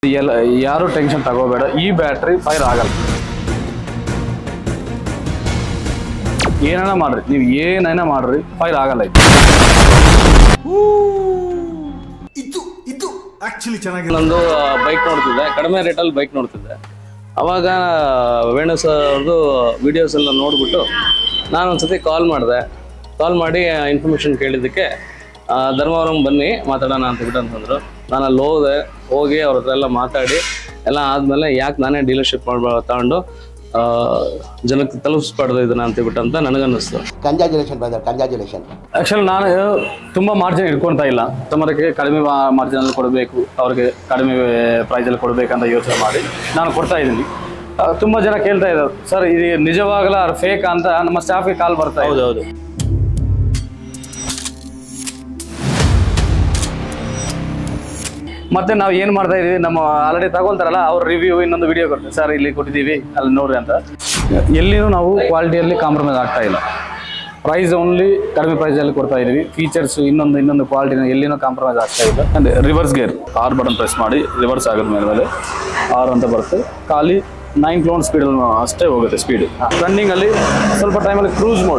ಯಾರು ಟೆನ್ಷನ್ ತಗೋಬೇಡ, ಈ battery fire ಆಗಲ್ಲ. ಏನೇನ ಮಾಡ್ರಿ, ನೀವು ಏನೇನ ಮಾಡ್ರಿ ಫೈರ್ ಆಗಲ್ಲ. ಇದು ಆಕ್ಚುಲಿ ಚೆನ್ನಾಗಿ ನಂದು ಬೈಕ್ ನೋಡ್ತಿದ್ದೆ, ಕಡಿಮೆ ರೇಟಲ್ಲಿ ಬೈಕ್ ನೋಡ್ತಿದ್ದೆ. ಅವಾಗ ವೇಣು ಸರ್ ಅವ್ರದ್ದು ವಿಡಿಯೋಸ್ ಎಲ್ಲ ನೋಡ್ಬಿಟ್ಟು ನಾನು ಒಂದ್ಸತಿ ಕಾಲ್ ಮಾಡಿ ಇನ್ಫಾರ್ಮೇಶನ್ ಕೇಳಿದ್ದಕ್ಕೆ ಧರ್ಮವರಂ ಬನ್ನಿ ಮಾತಾಡೋಣ ಅಂತಂದ್ರು. ನಾನು ಅಲ್ಲಿ ಹೋಗಿ ಅವ್ರ ಹತ್ರ ಎಲ್ಲ ಮಾತಾಡಿ ಎಲ್ಲ ಆದಮೇಲೆ ಯಾಕೆ ನಾನೇ ಡೀಲರ್ಶಿಪ್ ತಗೊಂಡು ಜನಕ್ಕೆ ತಲುಪಿಸ್ಬಾರ್ದು ಇದನ್ನ ಅಂತೇಳ್ಬಿಟ್ಟು ಅಂತ ನನಗನ್ನಿಸ್ತು. ಕಂಗ್ರಾಚುಲೇಷನ್. ಆ್ಯಕ್ಚುಲಿ ನಾನು ತುಂಬ ಮಾರ್ಜಿನ್ ಇಟ್ಕೊಳ್ತಾ ಇಲ್ಲ. ಕಸ್ಟಮರ್ಗೆ ಕಡಿಮೆ ಮಾರ್ಜಿನಲ್ಲಿ ಕೊಡಬೇಕು, ಅವ್ರಿಗೆ ಕಡಿಮೆ ಪ್ರೈಸಲ್ಲಿ ಕೊಡಬೇಕಂತ ಯೋಚನೆ ಮಾಡಿ ನಾನು ಕೊಡ್ತಾ ಇದ್ದೀನಿ. ತುಂಬ ಜನ ಕೇಳ್ತಾ ಇದ್ದಾರೆ, ಸರ್ ಇದು ನಿಜವಾಗಲ್ಲ ಫೇಕ್ ಅಂತ ನಮ್ಮ ಸ್ಟಾಫ್ಗೆ ಕಾಲ್ ಬರ್ತಾ ಇದೆ. ಹೌದು. ಮತ್ತೆ ನಾವು ಏನು ಮಾಡ್ತಾ ಇದೀವಿ, ನಮ್ಮ ಆಲ್ರೆಡಿ ತಗೊಳ್ತಾರಲ್ಲ ಅವ್ರ ರಿವ್ಯೂ ಇನ್ನೊಂದು ವಿಡಿಯೋ ಕೊಡ್ತೀವಿ, ಸರ್ ಇಲ್ಲಿ ಕೊಟ್ಟಿದ್ದೀವಿ ಅಲ್ಲಿ ನೋಡ್ರಿ ಅಂತ. ಎಲ್ಲಿನೂ ನಾವು ಕ್ವಾಲಿಟಿಯಲ್ಲಿ ಕಾಂಪ್ರಮೈಸ್ ಆಗ್ತಾ ಇಲ್ಲ. ಪ್ರೈಸ್ ಓನ್ಲಿ ಕಡಿಮೆ ಪ್ರೈಸಲ್ಲಿ ಕೊಡ್ತಾ ಇದೀವಿ. ಫೀಚರ್ಸ್ ಇನ್ನೊಂದು ಕ್ವಾಲಿಟಿನ ಎಲ್ಲಿನೂ ಕಾಂಪ್ರಮೈಸ್ ಆಗ್ತಾ ಇಲ್ಲ. ಅಂದರೆ reverse gear R button press ಮಾಡಿ ರಿವರ್ಸ್ ಆಗೋದ ಮೇಲೆ ಆರ್ ಅಂತ ಬರುತ್ತೆ. ಖಾಲಿ 9 km ಸ್ಪೀಡಲ್ಲಿ ಅಷ್ಟೇ ಹೋಗುತ್ತೆ ಸ್ಪೀಡ್. ರನ್ನಿಂಗಲ್ಲಿ ಸ್ವಲ್ಪ ಟೈಮಲ್ಲಿ ಕ್ರೂಸ್ ಮೋಡ್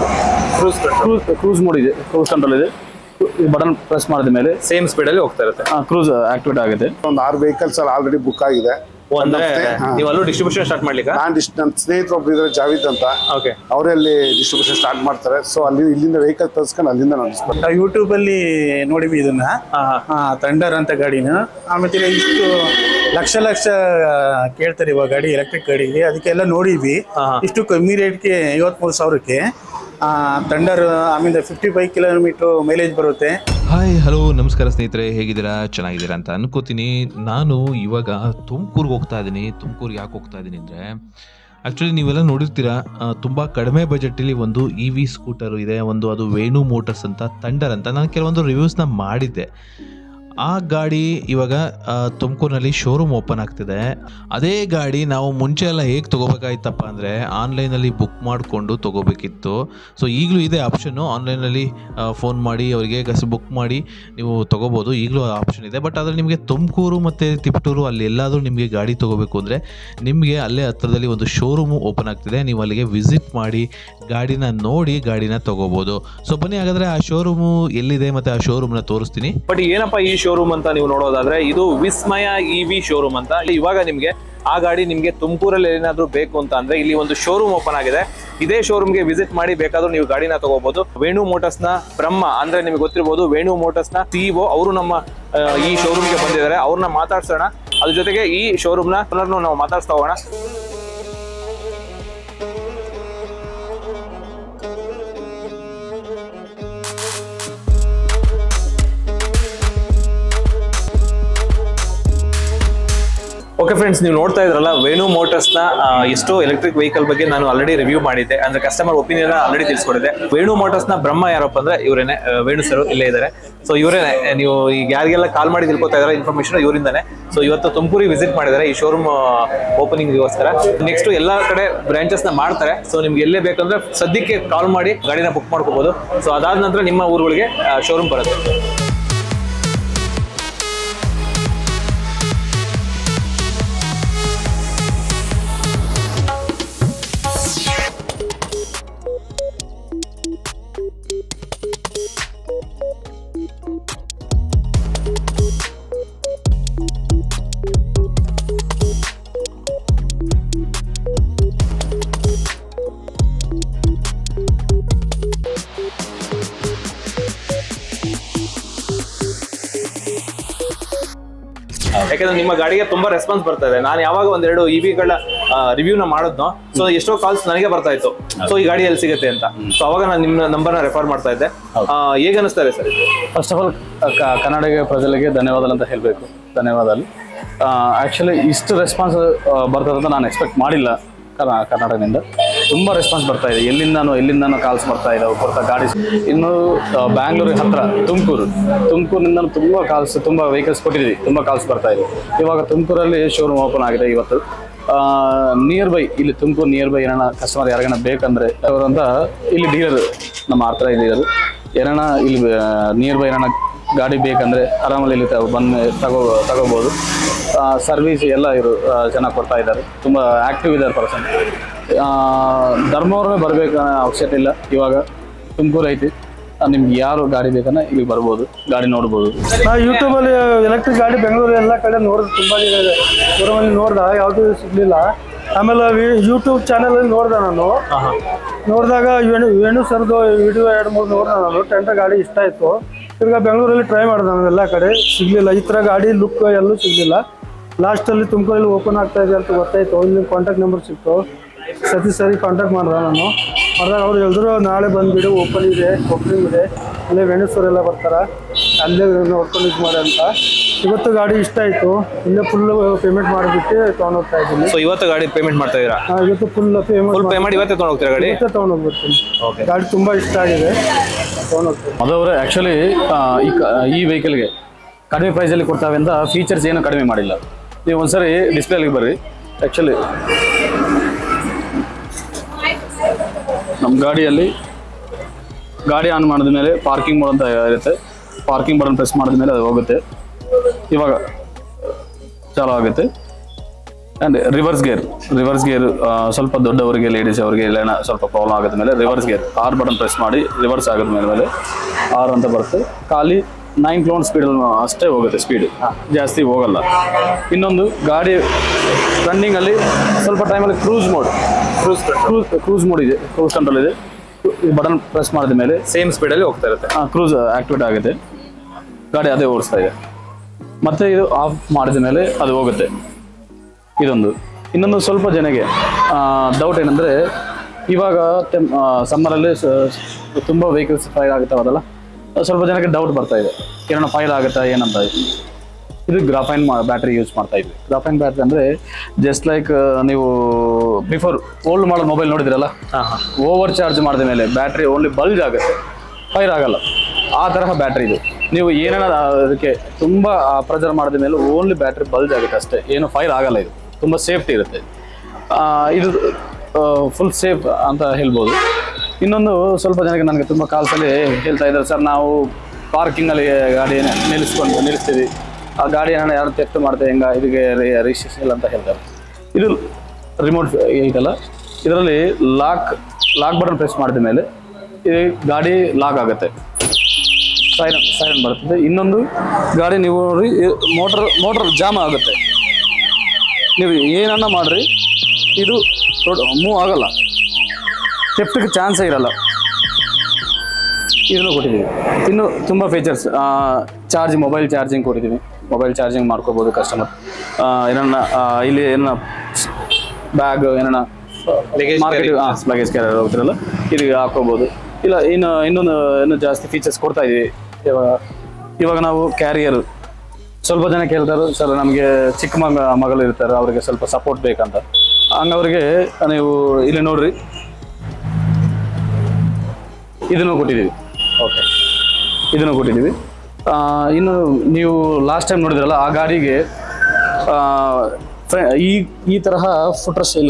ಇದೆ, ಕ್ರೂಸ್ ಕಂಟ್ರೋಲ್ ಇದೆ. ಬಟನ್ ಪ್ರೆಸ್ ಮಾಡಿದ ಮೇಲೆ ಸೇಮ್ ಸ್ಪೀಡಲ್ಲಿ ಹೋಗ್ತಾ ಇರುತ್ತೆ. ಕ್ರೂಸ್ ಆಕ್ಟಿವೇಟ್ ಆಗುತ್ತೆ. ಒಂದು 6 ವೆಹಿಕಲ್ಸ್ ಅಲ್ಲಿ ಆಲ್ರೆಡಿ ಬುಕ್ ಆಗಿದೆ. ನೀವು ಅಲ್ಲೂ ಡಿಸ್ಟ್ರಿಬ್ಯೂಷನ್ ಸ್ಟಾರ್ಟ್ ಮಾಡ್ಲಿಕ್ಕೆ ನನ್ನ ಸ್ನೇಹಿತರು ಒಬ್ರು ಇದ್ದಾರೆ ಜಾವಿದ್ ಅಂತ, ಅವರೇ ಅಲ್ಲಿ ಡಿಸ್ಟ್ರಿಬ್ಯೂಷನ್ ಸ್ಟಾರ್ಟ್ ಮಾಡ್ತಾರೆ. ಸೊ ಅಲ್ಲಿ ಇಲ್ಲಿಂದ ವೆಹಿಕಲ್ ತರಿಸ್ಕೊಂಡು ಅಲ್ಲಿಂದ ನಡೆಸ್ಬೇಕು. ನಾವು ಯೂಟ್ಯೂಬ್ ಅಲ್ಲಿ ನೋಡಿವಿ ಇದನ್ನ, ಥಂಡರ್ ಅಂತ ಗಾಡಿನ. ಆಮೇಲೆ ಇಷ್ಟು ಲಕ್ಷ ಕೇಳ್ತಾರೆ ಇವಾಗ ಗಾಡಿ, ಎಲೆಕ್ಟ್ರಿಕ್ ಗಾಡಿಗೆ. ಅದಕ್ಕೆಲ್ಲ ನೋಡಿದ್ವಿ. ಇಷ್ಟು ಕಮ್ಮಿ ರೇಟ್ಗೆ 53,000ಕ್ಕೆ ಥಂಡರ್. ಆಮೇಲೆ 55 km ಮೈಲೇಜ್ ಬರುತ್ತೆ. ಹಾಯ್ ಹಲೋ ನಮಸ್ಕಾರ ಸ್ನೇಹಿತರೆ, ಹೇಗಿದ್ದೀರಾ? ಚೆನ್ನಾಗಿದ್ದೀರಾ ಅಂತ ಅನ್ಕೋತೀನಿ. ನಾನು ಇವಾಗ ತುಮಕೂರಿಗೆ ಹೋಗ್ತಾ ಇದ್ದೀನಿ. ತುಮಕೂರಿಗೆ ಯಾಕೆ ಹೋಗ್ತಾ ಇದ್ದೀನಿ ಅಂದರೆ, ಆ್ಯಕ್ಚುಲಿ ನೀವೆಲ್ಲ ನೋಡಿರ್ತೀರ, ತುಂಬ ಕಡಿಮೆ ಬಜೆಟಲ್ಲಿ ಒಂದು EV ಸ್ಕೂಟರು ಇದೆ, ಅದು ವೇಣು ಮೋಟರ್ಸ್ ಅಂತ, ಥಂಡರ್ ಅಂತ. ನಾನು ಕೆಲವೊಂದು ರಿವ್ಯೂಸ್ನ ಮಾಡಿದ್ದೆ. ಆ ಗಾಡಿ ಇವಾಗ ತುಮಕೂರಿನಲ್ಲಿ ಶೋರೂಮ್ ಓಪನ್ ಆಗ್ತಿದೆ. ಅದೇ ಗಾಡಿ ನಾವು ಮುಂಚೆ ಎಲ್ಲ ಹೇಗೆ ತೊಗೋಬೇಕಾಯ್ತಪ್ಪ ಅಂದರೆ, ಆನ್ಲೈನಲ್ಲಿ ಬುಕ್ ಮಾಡಿಕೊಂಡು ತೊಗೋಬೇಕಿತ್ತು. ಸೊ ಈಗಲೂ ಇದೆ ಆಪ್ಷನ್ನು, ಆನ್ಲೈನಲ್ಲಿ ಫೋನ್ ಮಾಡಿ ಅವರಿಗೆ ಬುಕ್ ಮಾಡಿ ನೀವು ತೊಗೋಬೋದು. ಈಗಲೂ ಆಪ್ಷನ್ ಇದೆ. ಬಟ್ ಅದರಲ್ಲಿ ನಿಮಗೆ ತುಮಕೂರು ಮತ್ತು ತಿಪಟೂರು ಅಲ್ಲಿ ಎಲ್ಲಾದರೂ ನಿಮಗೆ ಗಾಡಿ ತೊಗೋಬೇಕು ಅಂದರೆ ನಿಮಗೆ ಅಲ್ಲೇ ಹತ್ರದಲ್ಲಿ ಒಂದು ಶೋರೂಮು ಓಪನ್ ಆಗ್ತಿದೆ. ನೀವು ಅಲ್ಲಿಗೆ ವಿಸಿಟ್ ಮಾಡಿ ಗಾಡಿನ ನೋಡಿ ಗಾಡಿನ ತೊಗೋಬೋದು. ಸೊ ಬನ್ನಿ ಹಾಗಾದರೆ ಆ ಶೋರೂಮು ಎಲ್ಲಿದೆ ಮತ್ತು ಆ ಶೋರೂಮ್ನ ತೋರಿಸ್ತೀನಿ. ಬಟ್ ಏನಪ್ಪ ಈ ಶೋರೂಮ್ ಅಂತ ನೀವು ನೋಡೋದಾದ್ರೆ, ಇದು ವಿಸ್ಮಯ EV ಶೋರೂಮ್ ಅಂತ. ಇವಾಗ ನಿಮ್ಗೆ ಆ ಗಾಡಿ ನಿಮ್ಗೆ ತುಮಕೂರಲ್ಲಿ ಏನಾದ್ರು ಬೇಕು ಅಂತ ಅಂದ್ರೆ ಇಲ್ಲಿ ಒಂದು ಶೋರೂಮ್ ಓಪನ್ ಆಗಿದೆ. ಇದೇ ಶೋರೂಮ್ಗೆ ವಿಸಿಟ್ ಮಾಡಿ ಬೇಕಾದ್ರೂ ನೀವು ಗಾಡಿನ ತಗೋಬಹುದು. ವೇಣು ಮೋಟರ್ಸ್ ನ ಬ್ರಹ್ಮ ಅಂದ್ರೆ ನಿಮ್ಗೆ ಗೊತ್ತಿರಬಹುದು, ವೇಣು ಮೋಟರ್ಸ್ ನ CEO ಅವರು ನಮ್ಮ ಈ ಶೋರೂಮ್ಗೆ ಬಂದಿದ್ದಾರೆ. ಅವ್ರನ್ನ ಮಾತಾಡ್ಸೋಣ. ಅದ್ರ ಜೊತೆಗೆ ಈ ಶೋರೂಮ್ ನ ನಾವು ಮಾತಾಡ್ಸ್ತಾ ಹೋಗೋಣ. ಓಕೆ ಫ್ರೆಂಡ್ಸ್, ನೀವು ನೋಡ್ತಾ ಇದ್ರಲ್ಲ ವೇಣು ಮೋಟರ್ಸ್ ನ ಎಷ್ಟೋ ಎಲೆಕ್ಟ್ರಿಕ್ ವೆಹಿಕಲ್ ಬಗ್ಗೆ ನಾನು ಆಲ್ರೆಡಿ ರಿವ್ಯೂ ಮಾಡಿದ್ದೆ. ಅಂದ್ರೆ ಕಸ್ಟಮರ್ ಒಪಿನಿಯನ್ ಆಲ್ರೆಡಿ ತಿಳಿಸ್ಕೊಡಿದೆ. ವೇಣು ಮೋಟರ್ಸ್ ನ ಬ್ರಹ್ಮ ಯಾರಪ್ಪ ಅಂದ್ರೆ ಇವರೇನೆ, ವೇಣು ಸರ್ ಇಲ್ಲೇ ಇದ್ದಾರೆ. ಸೊ ಇವರೇನೆ, ನೀವು ಈಗ ಯಾರಿಗೆಲ್ಲ ಕಾಲ್ ಮಾಡಿ ತಿಳ್ಕೊತಾ ಇದಾರೆ ಇನ್ಫಾರ್ಮೇಶನ್ ಇವರಿಂದಾನೆ. ಸೊ ಇವತ್ತು ತುಮಕೂರಿಗೆ ವಿಸಿಟ್ ಮಾಡಿದ್ದಾರೆ ಈ ಶೋರೂಮ್ ಓಪನಿಂಗ್ಗೋಸ್ಕರ. ನೆಕ್ಸ್ಟ್ ಎಲ್ಲಾ ಕಡೆ ಬ್ರಾಂಚಸ್ ನ ಮಾಡ್ತಾರೆ. ಸೊ ನಿಮ್ಗೆ ಎಲ್ಲೇ ಬೇಕಂದ್ರೆ ಸದ್ಯಕ್ಕೆ ಕಾಲ್ ಮಾಡಿ ಗಾಡಿನ ಬುಕ್ ಮಾಡ್ಕೋಬಹುದು. ಸೊ ಅದಾದ ನಂತರ ನಿಮ್ಮ ಊರುಗಳಿಗೆ ಶೋರೂಮ್ ಬರುತ್ತೆ. ಯಾಕಂದ್ರೆ ನಿಮ್ಮ ಗಾಡಿಗೆ ತುಂಬಾ ರೆಸ್ಪಾನ್ಸ್ ಬರ್ತಾ ಇದೆ. ನಾನು ಯಾವಾಗ ಒಂದೆರಡು EVಗಳ ರಿವ್ಯೂನ ಮಾಡಿದ್ನೋ, ಸೊ ಎಷ್ಟೋ ಕಾಲ್ಸ್ ನನಗೆ ಬರ್ತಾ ಇತ್ತು, ಸೊ ಈ ಗಾಡಿ ಎಲ್ಲಿ ಸಿಗುತ್ತೆ ಅಂತ. ಸೊ ಅವಾಗ ನಾನು ನಿಮ್ಮ ನಂಬರ್ನ ರೆಫರ್ ಮಾಡ್ತಾ ಇದ್ದೆ. ಹೇಗೆ ಅನಿಸ್ತಾ ಇದೆ sir? First of all Kannada ಪ್ರಜೆಗಳಿಗೆ ಧನ್ಯವಾದ ಅಂತ ಹೇಳಬೇಕು. ಧನ್ಯವಾದ. ಆ್ಯಕ್ಚುಲಿ ಇಷ್ಟು ರೆಸ್ಪಾನ್ಸ್ ಬರ್ತದೆ ಅಂತ ನಾನು ಎಕ್ಸ್ಪೆಕ್ಟ್ ಮಾಡಿಲ್ಲ. ಕರ್ನಾಟಕದಿಂದ ತುಂಬ ರೆಸ್ಪಾನ್ಸ್ ಬರ್ತಾ ಇದೆ. ಎಲ್ಲಿಂದನೂ ಕಾಲ್ಸ್ ಬರ್ತಾ ಇದ್ದಾವೆ, ಬರ್ತಾ ಗಾಡಿ. ಇನ್ನು ಬ್ಯಾಂಗ್ಳೂರಿಗೆ ಹತ್ರ ತುಮಕೂರಿನಿಂದ ತುಂಬ ವೆಹಿಕಲ್ಸ್ ಕೊಟ್ಟಿದ್ದೀವಿ, ತುಂಬ ಕಾಲ್ಸ್ ಬರ್ತಾ ಇದೆ. ಇವಾಗ ತುಮಕೂರಲ್ಲಿ ಶೋರೂಮ್ ಓಪನ್ ಆಗಿದೆ ಇವತ್ತು. ನಿಯರ್ ಬೈ, ಇಲ್ಲಿ ತುಮಕೂರು ನಿಯರ್ ಬೈ ಏನಾರ ಕಸ್ಟಮರ್ ಯಾರಿಗಾನ ಬೇಕಂದ್ರೆ ಅವರಂತ ಇಲ್ಲಿ ಡೀಲರ್ ನಮ್ಮ ಹತ್ರ ಡೀಲರ್ ಏನಾರ ಇಲ್ಲಿ ನಿಯರ್ ಬೈ ಏನಾರ ಗಾಡಿ ಬೇಕಂದ್ರೆ ಆರಾಮಲ್ಲಿ ಇಲ್ಲಿ ಬಂದು ತಗೋಬೋದು. ಸರ್ವಿಸ್ ಎಲ್ಲ ಇವರು ಚೆನ್ನಾಗಿ ಕೊಡ್ತಾ ಇದ್ದಾರೆ, ತುಂಬ ಆ್ಯಕ್ಟಿವ್ ಇದ್ದಾರೆ ಪರ್ಸನ್. ಧರ್ಮವರೇ ಬರಬೇಕು ಅವಶ್ಯಕತೆ ಇಲ್ಲ, ಇವಾಗ ತುಮಕೂರು ಐತಿ, ನಿಮ್ಗೆ ಯಾರು ಗಾಡಿ ಬೇಕನ್ನ ಇಲ್ಲಿಗೆ ಬರ್ಬೋದು, ಗಾಡಿ ನೋಡ್ಬೋದು. ನಾವು ಯೂಟ್ಯೂಬಲ್ಲಿ ಎಲೆಕ್ಟ್ರಿಕ್ ಗಾಡಿ ಬೆಂಗಳೂರು ಎಲ್ಲ ಕಡೆ ನೋಡಿದ್ರೆ ತುಂಬ ಜನ ಇದೆ, ಶೋರೂಮಲ್ಲಿ ನೋಡ್ದೆ ಯಾವುದೂ ಸಿಗಲಿಲ್ಲ. ಆಮೇಲೆ ಯೂಟ್ಯೂಬ್ ಚಾನಲಲ್ಲಿ ನೋಡಿದೆ ನಾನು, ನೋಡಿದಾಗ ವೇಣು ಸರ್ದು ವಿಡಿಯೋ 2-3 ನೋಡಿದೆ ನಾನು. ಟೆಂಡರ್ ಗಾಡಿ ಇಷ್ಟ ಆಯಿತು. ಈಗ ಬೆಂಗಳೂರಲ್ಲಿ ಟ್ರೈ ಮಾಡಿದೆ ನಾನು, ಎಲ್ಲ ಕಡೆ ಸಿಗಲಿಲ್ಲ, ಈ ಥರ ಗಾಡಿ ಲುಕ್ ಎಲ್ಲೂ ಸಿಗಲಿಲ್ಲ. ಲಾಸ್ಟಲ್ಲಿ ತುಮಕೂರಲ್ಲಿ ಓಪನ್ ಆಗ್ತಾ ಇದೆ ಅಂತ ಗೊತ್ತಾಯಿತು, ಇಲ್ಲಿ ಕಾಂಟ್ಯಾಕ್ಟ್ ನಂಬರ್ ಸಿಕ್ತು. ಸರಿ ಕಾಂಟ್ಯಾಕ್ಟ್ ಮಾಡಿದೆ ನಾನು. ಮಾಡಿದಾಗ ಅವ್ರು ಹೇಳಿದ್ರು ನಾಳೆ ಬಂದುಬಿಡು, ಓಪನಿಂಗ್ ಇದೆ, ಅಲ್ಲೇ ವೇಣೇಶ್ವರೆಲ್ಲ ಬರ್ತಾರೆ, ಅಲ್ಲೇ ನೋಡ್ಕೊಂಡು ಇದು ಮಾಡಿ ಅಂತ. ಇವತ್ತು ಗಾಡಿ ಇಷ್ಟ ಆಯಿತು, ಇಲ್ಲೇ ಫುಲ್ ಪೇಮೆಂಟ್ ಮಾಡಿಬಿಟ್ಟು ತೊಗೊಂಡು ಹೋಗ್ತಾ ಇದ್ದೀನಿ. ಸೊ ಇವತ್ತು ಗಾಡಿ ಪೇಮೆಂಟ್ ಮಾಡ್ತಾ ಇದ್ದೀರಾ? ಇವತ್ತು ಫುಲ್ ಪೇ ಮಾಡಿ ಇವತ್ತೇ ತೊಗೊಂಡು ಹೋಗ್ತೀರಾ ಗಾಡಿ? ಇವತ್ತೇ ತೊಗೊಂಡು ಹೋಗ್ಬಿಡ್ತೀನಿ. ಗಾಡಿ ತುಂಬ ಇಷ್ಟ ಆಗಿದೆ, ತೊಗೊಂಡು ಹೋಗ್ತೀನಿ. ಅದವರೇ ಆ್ಯಕ್ಚುಲಿ ಈ ವೆಹಿಕಲ್ಗೆ ಕಡಿಮೆ ಪ್ರೈಸಲ್ಲಿ ಕೊಡ್ತಾವೆ ಅಂತ ಫೀಚರ್ಸ್ ಏನು ಕಡಿಮೆ ಮಾಡಿಲ್ಲ. ನೀವು ಒಂದ್ಸರಿ ಡಿಸ್ಪ್ಲೇಲಿಗೆ ಬರ್ರಿ. ಆ್ಯಕ್ಚುಲಿ ನಮ್ಮ ಗಾಡಿಯಲ್ಲಿ ಗಾಡಿ ಆನ್ ಮಾಡಿದ ಮೇಲೆ ಪಾರ್ಕಿಂಗ್ ಮೋಡ್ ಅಂತ ಇರುತ್ತೆ, ಪಾರ್ಕಿಂಗ್ ಬಟನ್ ಪ್ರೆಸ್ ಮಾಡಿದ ಮೇಲೆ ಅದು ಹೋಗುತ್ತೆ. ಇವಾಗ ಚಾಲು ಆಗುತ್ತೆ. ಆ್ಯಂಡ್ ರಿವರ್ಸ್ ಗೇರ್ ಸ್ವಲ್ಪ ದೊಡ್ಡವರಿಗೆ, ಲೇಡೀಸ್ ಅವರಿಗೆ ಎಲ್ಲ ಸ್ವಲ್ಪ ಪ್ರಾಬ್ಲಮ್ ಆಗುತ್ತೆ ಮೇಲೆ reverse gear R button press ಮಾಡಿ ರಿವರ್ಸ್ ಆಗೋದ ಮೇಲೆ R ಅಂತ ಬರುತ್ತೆ. ಖಾಲಿ 9 km ಸ್ಪೀಡಲ್ಲಿ ಅಷ್ಟೇ ಹೋಗುತ್ತೆ, ಸ್ಪೀಡ್ ಜಾಸ್ತಿ ಹೋಗಲ್ಲ. ಇನ್ನೊಂದು ಗಾಡಿ ರನ್ನಿಂಗಲ್ಲಿ ಸ್ವಲ್ಪ ಟೈಮಲ್ಲಿ ಕ್ರೂಸ್ ಮೋಡ್ ಇದೆ, ಕ್ರೂಸ್ ಕಂಟ್ರೋಲ್ ಇದೆ. ಬಟನ್ ಪ್ರೆಸ್ ಮಾಡಿದ ಮೇಲೆ ಸೇಮ್ ಸ್ಪೀಡಲ್ಲಿ ಹೋಗ್ತಾ ಇರುತ್ತೆ, ಕ್ರೂಸ್ ಆಕ್ಟಿವೇಟ್ ಆಗುತ್ತೆ, ಗಾಡಿ ಅದೇ ಓಡಿಸ್ತಾ ಇದೆ. ಮತ್ತೆ ಇದು ಆಫ್ ಮಾಡಿದ ಮೇಲೆ ಅದು ಹೋಗುತ್ತೆ. ಇನ್ನೊಂದು ಸ್ವಲ್ಪ ಜನಗೆ ಡೌಟ್ ಏನಂದರೆ, ಇವಾಗ ಸಮ್ಮರಲ್ಲಿ ತುಂಬ ವೆಹಿಕಲ್ಸ್ ಫೈರ್ ಆಗ್ತಾವಲ್ಲ, ಸ್ವಲ್ಪ ಜನಕ್ಕೆ ಡೌಟ್ ಬರ್ತಾ ಇದೆ, ಏನೋ ಫೈರ್ ಆಗುತ್ತಾ ಏನಂತ. ಇದು ಗ್ರಾಫೈನ್ ಬ್ಯಾಟ್ರಿ ಯೂಸ್ ಮಾಡ್ತಾ ಇದ್ವಿ. ಗ್ರಾಫೈನ್ ಬ್ಯಾಟ್ರಿ ಅಂದರೆ ಜಸ್ಟ್ ಲೈಕ್ ನೀವು ಬಿಫೋರ್ ಓಲ್ಡ್ ಮಾಡೋ ಮೊಬೈಲ್ ನೋಡಿದ್ರಲ್ಲ, ಓವರ್ ಚಾರ್ಜ್ ಮಾಡಿದ ಮೇಲೆ ಬ್ಯಾಟ್ರಿ ಓನ್ಲಿ ಬಲ್ಜ್ ಆಗುತ್ತೆ, ಫೈರ್ ಆಗಲ್ಲ. ಆ ತರಹ ಬ್ಯಾಟ್ರಿ ಇದು. ನೀವು ಏನೇನ ಅದಕ್ಕೆ ತುಂಬ ಪ್ರೆಜರ್ ಮಾಡಿದ ಮೇಲೆ ಓನ್ಲಿ ಬ್ಯಾಟ್ರಿ ಬಲ್ಜ್ ಆಗುತ್ತೆ ಅಷ್ಟೇ, ಏನು ಫೈರ್ ಆಗಲ್ಲ. ಇದು ತುಂಬ ಸೇಫ್ಟಿ ಇರುತ್ತೆ, ಇದು ಫುಲ್ ಸೇಫ್ ಅಂತ ಹೇಳ್ಬೋದು. ಇನ್ನೊಂದು ಸ್ವಲ್ಪ ಜನಕ್ಕೆ ನನಗೆ ತುಂಬ ಕಾಲ್ಸಲ್ಲಿ ಹೇಳ್ತಾ ಇದ್ದಾರೆ, ಸರ್ ನಾವು ಪಾರ್ಕಿಂಗಲ್ಲಿ ಗಾಡಿ ನಿಲ್ಲಿಸ್ತೀವಿ, ಆ ಗಾಡಿ ಯಾರು ತೆಫ್ಟ್ ಮಾಡ್ತೇವೆ ಹೆಂಗೆ, ಇದಕ್ಕೆ ರಿಜಿಸ್ಟ್ರೇಷನ್ ಇಲ್ಲ ಅಂತ ಹೇಳ್ತಾರೆ. ಇದು ರಿಮೋಟ್ ಐತಲ್ಲ, ಇದರಲ್ಲಿ ಲಾಕ್ ಬಟನ್ ಪ್ರೆಸ್ ಮಾಡಿದ ಮೇಲೆ ಈ ಗಾಡಿ ಲಾಕ್ ಆಗುತ್ತೆ, ಸೈರನ್ ಬರ್ತದೆ. ಇನ್ನೊಂದು ಗಾಡಿ ನೀವು ನೋಡಿ ಮೋಟರ್ ಜಾಮ್ ಆಗುತ್ತೆ, ನೀವು ಏನನ್ನ ಮಾಡ್ರಿ ಇದು ಮೂವ್ ಆಗಲ್ಲ, ಥೆಫ್ಟ್ಗೆ ಚಾನ್ಸೇ ಇರಲ್ಲ. ಇದನ್ನು ಕೊಟ್ಟಿದ್ದೀವಿ. ಇನ್ನು ತುಂಬ ಫೀಚರ್ಸ್, ಮೊಬೈಲ್ ಚಾರ್ಜಿಂಗ್ ಕೊಟ್ಟಿದ್ದೀವಿ, ಮೊಬೈಲ್ ಚಾರ್ಜಿಂಗ್ ಮಾಡ್ಕೋಬೋದು ಕಸ್ಟಮರ್. ಏನನ್ನ ಇಲ್ಲಿ ಏನನ್ನ ಬ್ಯಾಗ್ ಏನನ್ನ ಲಗೇಜ್ ಕ್ಯಾರಿಯರ್ ಹೋಗ್ತಿರಲ್ಲ, ಇದಕ್ಕೆ ಹಾಕೋಬೋದು. ಇಲ್ಲ ಇನ್ನೂ ಜಾಸ್ತಿ ಫೀಚರ್ಸ್ ಕೊಡ್ತಾ ಇದ್ದೀವಿ. ಇವಾಗ ನಾವು ಕ್ಯಾರಿಯರ್, ಸ್ವಲ್ಪ ಜನ ಕೇಳ್ತಾರೆ, ಸರ್ ನಮಗೆ ಚಿಕ್ಕ ಮಗಳು ಇರ್ತಾರೆ, ಅವರಿಗೆ ಸ್ವಲ್ಪ ಸಪೋರ್ಟ್ ಬೇಕಂತ. ಹಂಗವ್ರಿಗೆ ನೀವು ಇಲ್ಲಿ ನೋಡ್ರಿ, ಇದನ್ನು ಕೊಟ್ಟಿದ್ದೀವಿ. ಓಕೆ, ಇದನ್ನು ಕೊಟ್ಟಿದ್ದೀವಿ. ಇನ್ನು ನೀವು ಲಾಸ್ಟ್ ಟೈಮ್ ನೋಡಿದ್ರಲ್ಲ, ಆ ಗಾಡಿಗೆ ಈ ತರಹ ಫುಟ್ರೆಸ್ಟ್ ಇಲ್ಲ.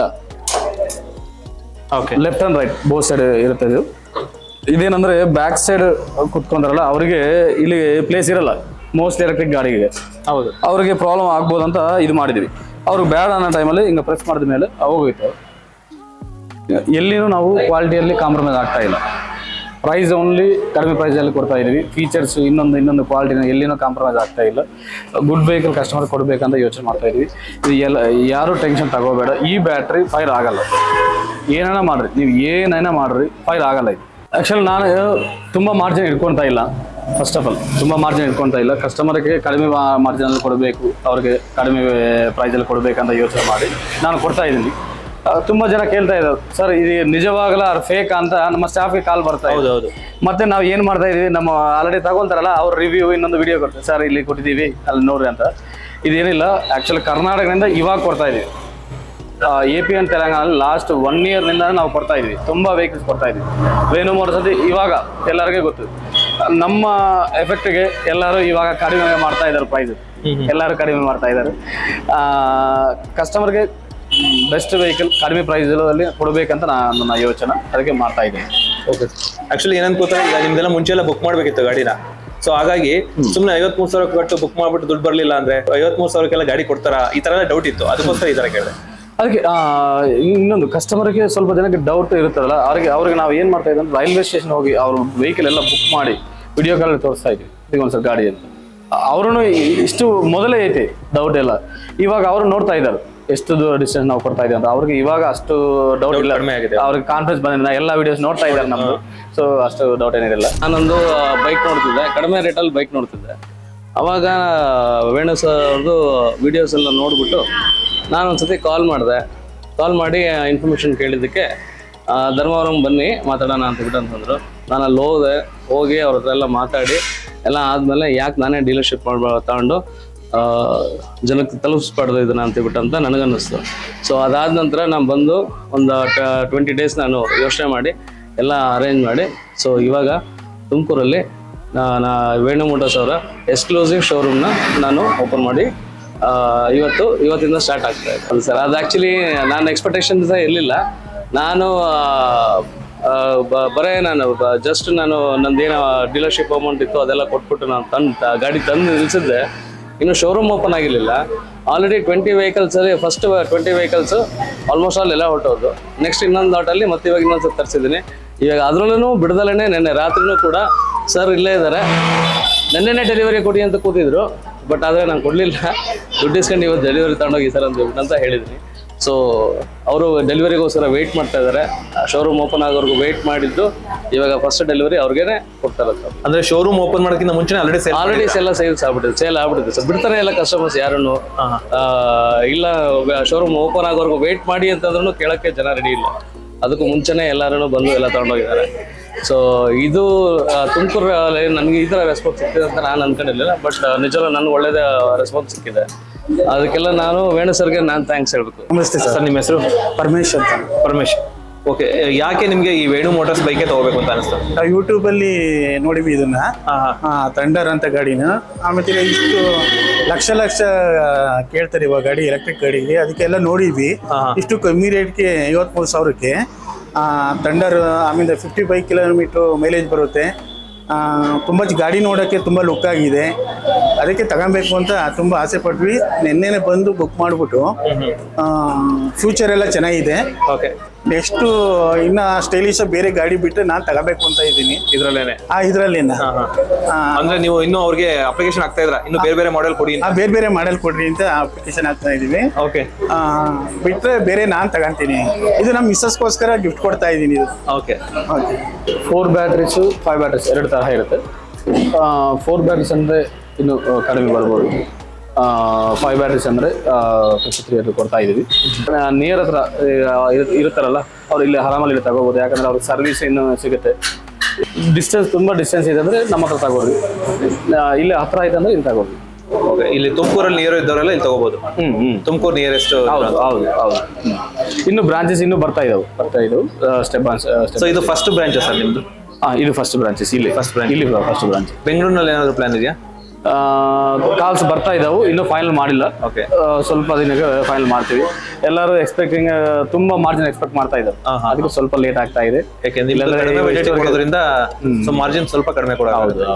Okay, left and right both side ಇರುತ್ತೆ. ಇದೇನಂದರೆ ಬ್ಯಾಕ್ ಸೈಡ್ ಕುತ್ಕೊಂಡ್ರಲ್ಲ, ಅವರಿಗೆ ಇಲ್ಲಿ ಪ್ಲೇಸ್ ಇರಲ್ಲ ಮೋಸ್ಟ್ ಎಲೆಕ್ಟ್ರಿಕ್ ಗಾಡಿಗೆ. ಹೌದು, ಅವ್ರಿಗೆ ಪ್ರಾಬ್ಲಮ್ ಆಗ್ಬೋದು ಅಂತ ಇದು ಮಾಡಿದ್ವಿ. ಅವ್ರಿಗೆ ಬೇಡ ಅನ್ನೋ ಟೈಮಲ್ಲಿ ಹಿಂಗೆ ಪ್ರೆಸ್ ಮಾಡಿದ ಮೇಲೆ ಹೋಗಿತ್ತು. ಎಲ್ಲಿನೂ ನಾವು ಕ್ವಾಲಿಟಿಯಲ್ಲಿ ಕಾಂಪ್ರಮೈಸ್ ಆಗ್ತಾ ಇಲ್ಲ. ಪ್ರೈಸ್ ಓನ್ಲಿ ಕಡಿಮೆ ಪ್ರೈಸಲ್ಲಿ ಕೊಡ್ತಾ ಇದ್ದೀವಿ. ಫೀಚರ್ಸ್ ಇನ್ನೊಂದು ಕ್ವಾಲಿಟಿನ ಎಲ್ಲಿನೂ ಕಾಂಪ್ರಮೈಸ್ ಆಗ್ತಾ ಇಲ್ಲ. ಗುಡ್ ವೆಹಿಕಲ್ ಕಸ್ಟಮರ್ ಕೊಡಬೇಕಂತ ಯೋಚನೆ ಮಾಡ್ತಾ ಇದ್ದೀವಿ. ಇದು ಯಾರು ಟೆನ್ಷನ್ ತಗೋಬೇಡ, ಈ ಬ್ಯಾಟ್ರಿ ಫೈರ್ ಆಗಲ್ಲ. ಏನೇನ ಮಾಡಿರಿ, ನೀವು ಏನೇನ ಮಾಡಿರಿ ಫೈರ್ ಆಗಲ್ಲ. ಇದು ಆ್ಯಕ್ಚುಲಿ ನಾನು ತುಂಬ ಮಾರ್ಜಿನ್ ಇಟ್ಕೊಳ್ತಾ ಇಲ್ಲ. ಫಸ್ಟ್ ಆಫ್ ಆಲ್ ತುಂಬ ಮಾರ್ಜಿನ್ ಇಟ್ಕೊಳ್ತಾ ಇಲ್ಲ. ಕಸ್ಟಮರ್ಗೆ ಕಡಿಮೆ ಮಾರ್ಜಿನಲ್ಲಿ ಕೊಡಬೇಕು, ಅವ್ರಿಗೆ ಕಡಿಮೆ ಪ್ರೈಸಲ್ಲಿ ಕೊಡಬೇಕಂತ ಯೋಚನೆ ಮಾಡಿ ನಾನು ಕೊಡ್ತಾ ಇದ್ದೀನಿ. ತುಂಬ ಜನ ಕೇಳ್ತಾ ಇದ್ದಾರೆ, ಸರ್ ಇದು ನಿಜವಾಗಲ ಫೇಕ್ ಅಂತ ನಮ್ಮ ಸ್ಟಾಫ್ಗೆ ಕಾಲ್ ಬರ್ತಾ ಇದೆ. ಹೌದು, ಮತ್ತೆ ನಾವು ಏನು ಮಾಡ್ತಾ ಇದೀವಿ, ನಮ್ಮ ಆಲ್ರೆಡಿ ತಗೊಳ್ತಾರಲ್ಲ ಅವ್ರ ರಿವ್ಯೂ ಇನ್ನೊಂದು ವಿಡಿಯೋ ಕೊಡ್ತಾರೆ, ಸರ್ ಇಲ್ಲಿ ಕೊಟ್ಟಿದ್ದೀವಿ ಅಲ್ಲಿ ನೋಡ್ರಿ ಅಂತ. ಇದೇನಿಲ್ಲ, ಆ್ಯಕ್ಚುಲಿ ಕರ್ನಾಟಕದಿಂದ ಇವಾಗ ಕೊಡ್ತಾ ಇದ್ದೀವಿ. AP and ತೆಲಂಗಾಣದಲ್ಲಿ ಲಾಸ್ಟ್ 1 yearನಿಂದ ನಾವು ಕೊಡ್ತಾ ಇದ್ವಿ. ತುಂಬ ವೆಹಿಕಲ್ಸ್ ಕೊಡ್ತಾ ಇದ್ವಿ. ವೇಣು ಮೋಟರ್ಸ್ ಇವಾಗ ಎಲ್ಲರಿಗೂ ಗೊತ್ತು. ನಮ್ಮ ಎಫೆಕ್ಟ್ಗೆ ಎಲ್ಲರೂ ಇವಾಗ ಕಡಿಮೆ ಮಾಡ್ತಾ ಇದ್ದಾರೆ ಪ್ರೈಸ್. ಎಲ್ಲರೂ ಕಡಿಮೆ ಮಾಡ್ತಾ ಇದ್ದಾರೆ. ಕಸ್ಟಮರ್ಗೆ ಬೆಸ್ಟ್ ವೆಹಿಕಲ್ ಕಡಿಮೆ ಪ್ರೈಸಲ್ಲಿ ಕೊಡಬೇಕಂತ ನನ್ನ ಯೋಚನೆ, ಅದಕ್ಕೆ ಮಾಡ್ತಾ ಇದ್ದೀನಿ. ಓಕೆ, ಆ್ಯಕ್ಚುಲಿ ಏನಂತ ಗೊತ್ತಾ, ಈಗ ನಿಮ್ದೆಲ್ಲ ಮುಂಚೆ ಎಲ್ಲ ಬುಕ್ ಮಾಡಬೇಕಿತ್ತು ಗಾಡಿನ. ಸೊ ಹಾಗಾಗಿ ಸುಮ್ನೆ 53,000 ಕೊಟ್ಟು ಬುಕ್ ಮಾಡ್ಬಿಟ್ಟು ದುಡ್ಡು ಬರ್ಲಿಲ್ಲ ಅಂದ್ರೆ 53,000ಕ್ಕೆಲ್ಲ ಗಾಡಿ ಕೊಡ್ತಾರಾ ಈ ತರ ಎಲ್ಲ ಡೌಟ್ ಇತ್ತು, ಅದಕ್ಕೋಸ್ಕರ ಈ ತರ ಕೇಳಿದೆ. ಅದಕ್ಕೆ ಇನ್ನೊಂದು ಕಸ್ಟಮರ್ಗೆ ಸ್ವಲ್ಪ ಜನಕ್ಕೆ ಡೌಟ್ ಇರುತ್ತಲ್ಲ, ಅವ್ರಿಗೆ ನಾವು ಏನ್ ಮಾಡ್ತಾ ಇದ್ದೀವಿ ಅಂದ್ರೆ ರೈಲ್ವೆ ಸ್ಟೇಷನ್ ಹೋಗಿ ಅವ್ರ ವೆಹಿಕಲ್ ಎಲ್ಲ ಬುಕ್ ಮಾಡಿ ವಿಡಿಯೋ ಕಾಲ್ ತೋರಿಸ್ತಾ ಇದ್ವಿ ಈಗ ಒಂದ್ಸಲ ಗಾಡಿ ಅಂತ. ಅವ್ರೂ ಇಷ್ಟು ಮೊದಲೇ ಐತಿ ಡೌಟ್ ಎಲ್ಲ, ಇವಾಗ ಅವರು ನೋಡ್ತಾ ಇದ್ದಾರೆ ಎಷ್ಟು ಡಿಸ್ಟೆನ್ಸ್ ನಾವು ಕೊಡ್ತಾ ಇದ್ದೀವಿ ಅಂತ. ಅವ್ರಿಗೆ ಇವಾಗ ಅಷ್ಟು ಡೌಟ್ ಇಲ್ಲ, ಅವ್ರಿಗೆ ಕಾನ್ಫಿಡೆನ್ಸ್ ಬಂದಿದೆ, ಎಲ್ಲ ವಿಡಿಯೋಸ್ ನೋಡ್ತಾ ಇದ್ದಾರೆ ನಮ್ದು, ಸೊ ಅಷ್ಟು ಡೌಟ್ ಏನಿರಲ್ಲ. ನಾನೊಂದು ಬೈಕ್ ನೋಡ್ತಿದ್ದೆ, ಕಡಿಮೆ ರೇಟಲ್ಲಿ ಬೈಕ್ ನೋಡ್ತಿದ್ದೆ. ಅವಾಗ ವೇಣು ಸರ್ ಅವ್ರದ್ದು ವಿಡಿಯೋಸ್ ಎಲ್ಲ ನೋಡ್ಬಿಟ್ಟು ನಾನು ಒಂದ್ಸತಿ ಕಾಲ್ ಮಾಡಿ ಇನ್ಫಾರ್ಮೇಶನ್ ಕೇಳಿದ್ದಕ್ಕೆ ಧರ್ಮವರಂ ಬನ್ನಿ ಮಾತಾಡೋಣ ಅಂತಂದ್ರು. ನಾನು ಅಲ್ಲಿ ಹೋಗಿ ಅವ್ರ ಹತ್ರ ಎಲ್ಲ ಮಾತಾಡಿ ಎಲ್ಲ ಆದಮೇಲೆ ಯಾಕೆ ನಾನೇ ಡೀಲರ್ಶಿಪ್ ತಗೊಂಡು ಜನಕ್ಕೆ ತಲುಪಿಸ್ಬಾರ್ದು ಇದನ್ನ ಅಂತೇಳ್ಬಿಟ್ಟು ಅಂತ ನನಗನ್ನಿಸ್ತು. ಸೊ ಅದಾದ ನಂತರ ನಾನು ಬಂದು ಒಂದು 20 days ನಾನು ಯೋಚನೆ ಮಾಡಿ ಎಲ್ಲ ಅರೇಂಜ್ ಮಾಡಿ, ಸೊ ಇವಾಗ ತುಮಕೂರಲ್ಲಿ ವೇಣು ಮೋಟರ್ಸ್ ಅವರ ಎಕ್ಸ್ಕ್ಲೂಸಿವ್ ಶೋರೂಮ್ನ ನಾನು ಓಪನ್ ಮಾಡಿ ಇವತ್ತಿಂದ ಸ್ಟಾರ್ಟ್ ಆಗ್ತಾ ಇದೆ ಸರ್. ಅದು ಆ್ಯಕ್ಚುಲಿ ನಾನು ಎಕ್ಸ್ಪೆಕ್ಟೇಷನ್ಸ್ ಇರಲಿಲ್ಲ. ನಾನು ಜಸ್ಟ್ ನಾನು ನಂದೇನೋ ಡೀಲರ್ಶಿಪ್ ಅಮೌಂಟ್ ಇತ್ತು ಅದೆಲ್ಲ ಕೊಟ್ಬಿಟ್ಟು ನಾನು ಗಾಡಿ ತಂದು ನಿಲ್ಲಿಸಿದ್ದೆ. ಇನ್ನು ಶೋರೂಮ್ ಓಪನ್ ಆಗಿರಲಿಲ್ಲ. ಆಲ್ರೆಡಿ 20 ವೆಹಿಕಲ್ಸಲ್ಲಿ ಫಸ್ಟ್ 20 ವೆಹಿಕಲ್ಸು ಆಲ್ಮೋಸ್ಟ್ ಆಲ್ ಎಲ್ಲ ಹೊರಟೋದು. ನೆಕ್ಸ್ಟ್ ಇನ್ನೊಂದು ಲಾಟಲ್ಲಿ ಮತ್ತೆ ಇವಾಗ ಇನ್ನೊಂದು ತರಿಸಿದ್ದೀನಿ. ಇವಾಗ ಅದರಲ್ಲೂ ಬಿಡದಲ್ಲೇ ನೆನ್ನೆ ರಾತ್ರಿನೂ ಕೂಡ ಸರ್ ಇಲ್ಲೇ ಇದ್ದಾರೆ, ನೆನ್ನೆನೇ ಡೆಲಿವರಿ ಕೊಡಿ ಅಂತ ಕೂತಿದ್ರು. ಬಟ್ ಆದರೆ ನಾನು ಕೊಡಲಿಲ್ಲ, ದುಡ್ಡು ಇಸ್ಕೊಂಡು ಇವತ್ತು ಡೆಲಿವರಿ ತಗೊಂಡೋಗಿ ಸರ್ ಅಂತ ಹೇಳಿದ್ದೀನಿ. ಸೊ ಅವರು ಡೆಲಿವರಿಗೋಸ್ಕರ ವೆಯ್ಟ್ ಮಾಡ್ತಾ ಇದ್ದಾರೆ. ಶೋರೂಮ್ ಓಪನ್ ಆಗೋರ್ಗು ವೆಯ್ಟ್ ಮಾಡಿದ್ದು, ಇವಾಗ ಫಸ್ಟ್ ಡೆಲಿವರಿ ಅವ್ರಿಗೇನೆ ಕೊಡ್ತಾರೆ ಸರ್. ಅಂದ್ರೆ ಶೋರೂಮ್ ಓಪನ್ ಮಾಡೋಕ್ಕಿಂತ ಮುಂಚೆ ಆಲ್ರೆಡಿ ಎಲ್ಲ ಸೇಲ್ ಆಗ್ಬಿಟ್ಟಿದೆ ಸರ್. ಬಿಡ್ತಾರೆ ಎಲ್ಲ ಕಸ್ಟಮರ್ಸ್ ಯಾರನ್ನು ಇಲ್ಲ, ಶೋರೂಮ್ ಓಪನ್ ಆಗೋರ್ಗು ವೆಯ್ಟ್ ಮಾಡಿ ಅಂತಂದ್ರೂ ಕೇಳೋಕ್ಕೆ ಜನ ರೆಡಿ ಇಲ್ಲ. ಅದಕ್ಕೂ ಮುಂಚೆನೇ ಎಲ್ಲರೂ ಬಂದು ಎಲ್ಲ ತಗೊಂಡೋಗಿದ್ದಾರೆ. ಸೊ ಇದು ತುಮಕೂರಲ್ಲಿ ನನಗೆ ಈ ಥರ ರೆಸ್ಪಾನ್ಸ್ ಸಿಕ್ಕಿದೆ ಅಂತ ನಾನು ಅನ್ಕೊಂಡಿರಲಿಲ್ಲ. ಬಟ್ ನಿಜವೂ ನನಗೆ ಒಳ್ಳೇದೇ ರೆಸ್ಪಾನ್ಸ್ ಸಿಕ್ಕಿದೆ. ಅದಕ್ಕೆಲ್ಲ ನಾನು ವೇಣು ಸರ್ಗೆ ನಾನು ಥ್ಯಾಂಕ್ಸ್ ಹೇಳ್ಬೇಕು. ನಮಸ್ತೆ ಸರ್, ನಿಮ್ಮ ಹೆಸರು? ಪರಮೇಶ್ ಅಂತ. ಪರಮೇಶ್. ಓಕೆ, ಯಾಕೆ ನಿಮಗೆ ಈ ವೇಣು ಮೋಟರ್ಸ್ ಬೈಕೆ ತಗೋಬೇಕು ಅಂತ ಅನಿಸ್ತು? ನಾವು ಯೂಟ್ಯೂಬಲ್ಲಿ ನೋಡಿವಿ ಇದನ್ನ, ಥಂಡರ್ ಅಂತ ಗಾಡಿನ. ಆಮೇಲೆ ಇಷ್ಟು ಲಕ್ಷ ಕೇಳ್ತಾರೆ ಇವಾಗ ಗಾಡಿ, ಎಲೆಕ್ಟ್ರಿಕ್ ಗಾಡಿಗೆ. ಅದಕ್ಕೆಲ್ಲ ನೋಡಿದ್ವಿ. ಇಷ್ಟು ಕಮ್ಮಿ ರೇಟ್ಗೆ 53,000ಕ್ಕೆ ಥಂಡರ್. ಆಮೇಲೆ 55 ಕಿಲೋಮೀಟ್ರ್ ಮೈಲೇಜ್ ಬರುತ್ತೆ. ತುಂಬ ಗಾಡಿ ನೋಡೋಕ್ಕೆ ತುಂಬ ಲುಕ್ ಆಗಿದೆ. ಅದಕ್ಕೆ ತಗೊಬೇಕು ಅಂತ ತುಂಬ ಆಸೆ ಪಟ್ವಿ. ನೆನ್ನೆನೆ ಬಂದು ಬುಕ್ ಮಾಡಿಬಿಟ್ಟು ಫ್ಯೂಚರ್ ಎಲ್ಲ ಚೆನ್ನಾಗಿದೆ. ಓಕೆ, ನೆಕ್ಸ್ಟು ಇನ್ನು ಸ್ಟೈಲಿಶ್ ಬೇರೆ ಗಾಡಿ ಬಿಟ್ಟು ನಾನು ತಗೋಬೇಕು ಅಂತ ಇದ್ದೀನಿ ಇದರಲ್ಲೇನೆ. ಇದರಲ್ಲೇನ ಅಂದ್ರೆ ನೀವು ಇನ್ನೂ ಅವ್ರಿಗೆ ಅಪ್ಲಿಕೇಶನ್ ಆಗ್ತಾ ಇದ್ರ, ಇನ್ನು ಬೇರೆ ಮಾಡೆಲ್ ಕೊಡಿ, ಬೇರೆ ಮಾಡೆಲ್ ಕೊಡ್ರಿ ಅಂತ ಅಪ್ಲಿಕೇಶನ್ ಆಗ್ತಾ ಇದೀವಿ. ಓಕೆ, ಬಿಟ್ಟರೆ ಬೇರೆ ನಾನು ತಗೊಂತೀನಿ. ಇದು ನಮ್ಮ ಮಿಸ್ಸಸ್ಗೋಸ್ಕರ ಗಿಫ್ಟ್ ಕೊಡ್ತಾ ಇದ್ದೀನಿ ಇದು. ಓಕೆ. 4 ಬ್ಯಾಟ್ರೀಸು 5 ಬ್ಯಾಟ್ರೀಸ್ 2 ತರಹ ಇರುತ್ತೆ. 4 ಬ್ಯಾಟ್ರೀಸ್ ಅಂದರೆ ಇನ್ನು ಕಡಿಮೆ ಬರ್ಬೋದು. 5 ಬ್ಯಾಟ್ರೀಸ್ ಅಂದರೆ 53 ಕೊಡ್ತಾ ಇದ್ದೀವಿ. ನಿಯರ್ ಹತ್ರ ಇರುತ್ತಾರಲ್ಲ ಅವ್ರು ಇಲ್ಲಿ ಆರಾಮಲ್ಲಿ ಇಲ್ಲಿ ತಗೋಬೋದು. ಯಾಕಂದರೆ ಅವ್ರಿಗೆ ಸರ್ವಿಸ್ ಇನ್ನು ಸಿಗುತ್ತೆ. ತುಂಬ ಡಿಸ್ಟೆನ್ಸ್ ಇದೆ ಅಂದರೆ ನಮ್ಮ ಹತ್ರ ತಗೋರಿ, ಇಲ್ಲಿ ಹತ್ರ ಆಯ್ತು ಅಂದರೆ ಇಲ್ಲಿ ತಗೋರಿ. ಓಕೆ, ಇಲ್ಲಿ ತುಮಕೂರಲ್ಲಿ ನಿಯರ್ ಇದ್ದವರೆಲ್ಲ ಇಲ್ಲಿ ತಗೋಬೋದು. ತುಮಕೂರು ನಿಯರೆಸ್ಟ್. ಹೌದು. ಇನ್ನು ಬ್ರಾಂಚಸ್ ಇನ್ನೂ ಬರ್ತಾ ಇದ್ದವು ಸ್ಟೆಪ್ ಬೈ ಸ್ಟೆಪ್. ಸೊ ಇದು ಫಸ್ಟ್ ಬ್ರಾಂಚ್ ಸರ್ ನಿಮ್ದು? ಇದು ಫಸ್ಟ್ ಬ್ರಾಂಚಸ್. ಇಲ್ಲಿ ಫಸ್ಟ್ ಬ್ರಾಂಚ್. ಬೆಂಗಳೂರಿನಲ್ಲಿ ಏನಾದರೂ ಪ್ಲಾನ್ ಇದೆಯಾ? ಕಾಲ್ಸ್ ಬರ್ತಾ ಇದ್ದಾವೆ, ಇನ್ನೂ ಫೈನಲ್ ಮಾಡಿಲ್ಲ. ಓಕೆ, ಸ್ವಲ್ಪ ದಿನಕ್ಕೆ ಫೈನಲ್ ಮಾಡ್ತೀವಿ. ಎಲ್ಲರೂ ಎಕ್ಸ್ಪೆಕ್ಟಿಂಗ್ ತುಂಬಾ ಮಾರ್ಜಿನ್ ಎಕ್ಸ್ಪೆಕ್ಟ್ ಮಾಡ್ತಾ ಇದ್ದಾರೆ. ಅದಕ್ಕೆ ಸ್ವಲ್ಪ ಲೇಟ್ ಆಗ್ತಾ ಇದೆ. ಯಾಕೆಂದ್ರೆ ಮಾರ್ಜಿನ್ ಸ್ವಲ್ಪ ಕಡಿಮೆ ಕೂಡ.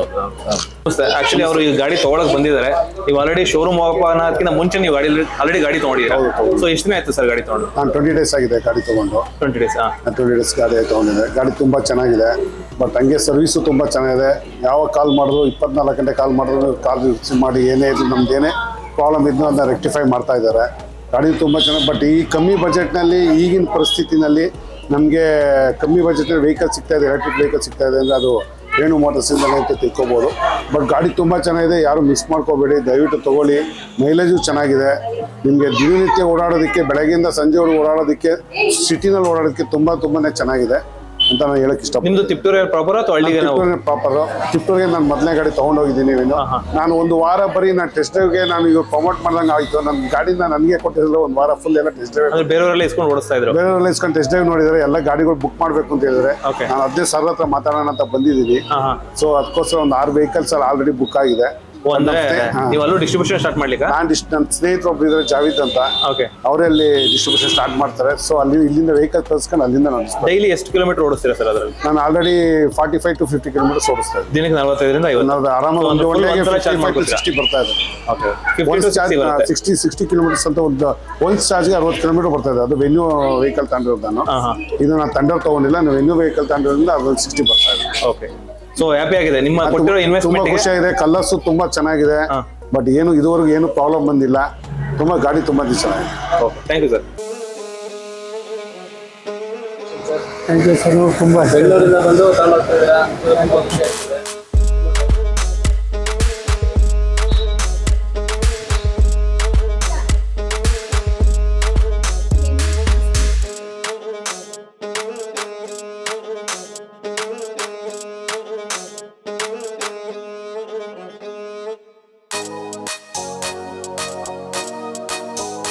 ಆಕ್ಚುಲಿ ಅವರು ಈ ಗಾಡಿ ತಗೊಳಕ್ ಬಂದಿದ್ದಾರೆ. ನೀವು ಆಲ್ರೆಡಿ ಶೋರೂಮ್ ಓಪನ್ ಆಗೋದಕ್ಕಿಂತ ಮುಂಚೆ ನೀವು ಆಲ್ರೆಡಿ ಗಾಡಿ ತಗೊಂಡಿದ್ದೀರಾ. ಸೊ ಎಷ್ಟು ದಿನ ಆಯ್ತು ಸರ್ ಗಾಡಿ ತಗೊಂಡು? ನಾನು 20 days ಆಗಿದೆ ಗಾಡಿ ತಗೊಂಡು. 20 days. 20 days ಗಾಡಿ ತಗೊಂಡಿದ್ದೆ. ಗಾಡಿ ತುಂಬ ಚೆನ್ನಾಗಿದೆ. ಬಟ್ ಹಂಗೆ ಸರ್ವಿಸು ತುಂಬ ಚೆನ್ನಾಗಿದೆ. ಯಾವ ಕಾಲ್ ಮಾಡಿದ್ರು 24 ಗಂಟೆ ಕಾಲ್ ಮಾಡಿದ್ರು ಕಾಲ್ ರಿಸೀವ್ ಮಾಡಿ ಏನೇ ಇದ್ರು ನಮ್ದು ಏನೇ ಪ್ರಾಬ್ಲಮ್ ಇದ್ದು ಅದನ್ನ ರೆಕ್ಟಿಫೈ ಮಾಡ್ತಾ ಇದ್ದಾರೆ. ಗಾಡಿ ತುಂಬ ಚೆನ್ನಾಗಿ. ಬಟ್ ಈ ಕಮ್ಮಿ ಬಜೆಟ್ನಲ್ಲಿ ಈಗಿನ ಪರಿಸ್ಥಿತಿನಲ್ಲಿ ನಮಗೆ ಕಮ್ಮಿ ಬಜೆಟ್ನಲ್ಲಿ ವೆಹಿಕಲ್ ಸಿಗ್ತಾ ಇದೆ, ಎಲೆಕ್ಟ್ರಿಕ್ ವೆಹಿಕಲ್ ಸಿಗ್ತಾ ಇದೆ ಅಂದರೆ ಅದು ವೇಣು ಮೋಟರ್ಸಿಂದಲೇ ಅಂತ ತಿಳ್ಕೊಬೋದು. ಬಟ್ ಗಾಡಿ ತುಂಬ ಚೆನ್ನಾಗಿದೆ, ಯಾರು ಮಿಸ್ ಮಾಡ್ಕೋಬೇಡಿ, ದಯವಿಟ್ಟು ತೊಗೊಳ್ಳಿ. ಮೈಲೇಜು ಚೆನ್ನಾಗಿದೆ. ನಿಮಗೆ ದಿನನಿತ್ಯ ಓಡಾಡೋದಕ್ಕೆ, ಬೆಳಗ್ಗೆಯಿಂದ ಸಂಜೆವರೆಗೂ ಓಡಾಡೋದಕ್ಕೆ, ಸಿಟಿನಲ್ಲಿ ಓಡಾಡೋದಕ್ಕೆ ತುಂಬಾ ಚೆನ್ನಾಗಿದೆ ಅಂತ ನಾನು ಹೇಳಕ್ ಇಷ್ಟಪಡ್ತೀನಿ. ನಿಮ್ದು ತಿಪ್ಟೂರು ಪ್ರಾಪರ್ ಅಥವಾ ಹಳ್ಳಿಗೆ? ಪ್ರಾಪರ್ ತಿಪ್ಟೂರಿಗೆ ನಾನು ಮೊದಲನೇ ಗಾಡಿ ತೊಗೊಂಡೋಗಿದ್ದೀನಿ. ನಾನು ಒಂದು ವಾರ ಬರೀ ನಾನು ಟೆಸ್ಟ್ ಡ್ರೈವ್ಗೆ ನಾನು ಈಗ ಪ್ರಮೋಟ್ ಮಾಡ್ದಂಗೆ ಆಯಿತು. ನನ್ನ ಗಾಡಿನ ನನಗೆ ಕೊಟ್ಟಿದ್ರು ಒಂದು ವಾರ ಫುಲ್ ಎಲ್ಲ ಟೆಸ್ಟ್ ಡ್ರೈವ್. ಬೇರೆಯವರೆಲ್ಲ ಇಸ್ಕೊಂಡು ಓಡಿಸ್ತಾ ಇದ್ರು. ಬೇರೆಯವರೆಲ್ಲ ಇಸ್ಕೊಂಡು ಟೆಸ್ಟ್ ಡ್ರೈವ್ ನೋಡಿದರೆ ಎಲ್ಲ ಗಾಡಿಗಳು ಬುಕ್ ಮಾಡಬೇಕು ಅಂತ ಹೇಳಿದ್ರೆ ನಾನು 15 ಸಾವಿರ ಹತ್ರ ಮಾತಾಡೋಣ ಅಂತ ಬಂದಿದ್ದೀನಿ. ಸೊ ಅದಕ್ಕೋಸ್ಕರ ಒಂದು 6 ವೆಹಿಕಲ್ಸ್ ಆಲ್ರೆಡಿ ಬುಕ್ ಆಗಿದೆ. ಅಂದ್ರೆ ಹಾ. ನೀವು ಅಲ್ಲೂ ಡಿಸ್ಟ್ರಿಬ್ಯೂಷನ್ ಸ್ಟಾರ್ಟ್ ಮಾಡ್ಲಿಕ್ಕೆ? ನನ್ನ ಸ್ನೇಹಿತರು ಒಬ್ರು ಇದ್ದಾರೆ ಜಾವಿದ್ ಅಂತ, ಓಕೆ. ಅವರೇ ಅಲ್ಲಿ ಡಿಸ್ಟ್ರಿಬ್ಯೂಷನ್ ಸ್ಟಾರ್ಟ್ ಮಾಡ್ತಾರೆ. ಸೊ ಅಲ್ಲಿ ಇಲ್ಲಿಂದ ವೆಹಿಕಲ್ ತರಿಸ್ಕೊಂಡು ಅಲ್ಲಿಂದ ನಡೆಸ್ತಾರೆ. ಡೈಲಿ ಎಷ್ಟು ಕಿಲೋಮೀಟರ್ ಓಡಿಸ್ತೀರಾ ಸರ್ ಅದರಲ್ಲಿ? ನಾನು ಆಲ್ರೆಡಿ 45 to 50 ಕಿಲೋಮೀಟರ್ಸ್ ಓಡಿಸ್ತಾ ಇದ್ದೀನಿ. ದಿನಕ್ಕೆ 45ರಿಂದ 50? ಆರಾಮಾಗಿ ಒಂದು full ಒಂದ್ಸಲ charge 55 to ಮಾಡ್ಕೊತೀರಾ? 60 ಬರ್ತಾ ಇದೆ. ಓಕೆ. 50 to 60 ಬರುತ್ತೆ. 60 ಕಿಲೋಮೀಟರ್ಸ್ ಅಂತ ಒಂದು ಚಾರ್ಜ್ಗೆ 60 ಕಿಲೋಮೀಟರ್ ಬರ್ತಾ ಇದೆ. ಅದು ವೆನ್ಯೂ ವೆಹಿಕಲ್ ತಗೊಂಡಿರೋದು ನಾನು. ಇದು ನಾನು ತಂಡರ್ ತಗೊಂಡಿಲ್ಲ, ನಾನು ವೆನ್ಯೂ ವೆಹಿಕಲ್ ತಗೊಂಡಿರೋದ್ರಿಂದ ಅದು 60 ಬರ್ತಾ ಇದೆ. ಓಕೆ. ಸೊ ಹ್ಯಾಪಿ ಆಗಿದೆ ನಿಮ್ಮ ಕೊಟ್ಟಿರೋ ತುಂಬಾ ಇನ್ವೆಸ್ಟ್ಮೆಂಟ್? ಖುಷಿಯಾಗಿದೆ. ಕಲರ್ಸು ತುಂಬಾ ಚೆನ್ನಾಗಿದೆ, ಬಟ್ ಏನು ಇದುವರೆಗೂ ಏನು ಪ್ರಾಬ್ಲಮ್ ಬಂದಿಲ್ಲ. ತುಂಬಾ ಗಾಡಿ ತುಂಬಾ ಚೆನ್ನಾಗಿದೆ. Okay, thank you sir. Thank you sir. ತುಂಬ ಬೆಂಗಳೂರಿಂದ ಬಂದು ತಗೊಂಡು ಹೋಗ್ತಾ ಇದ್ದೀರಾ?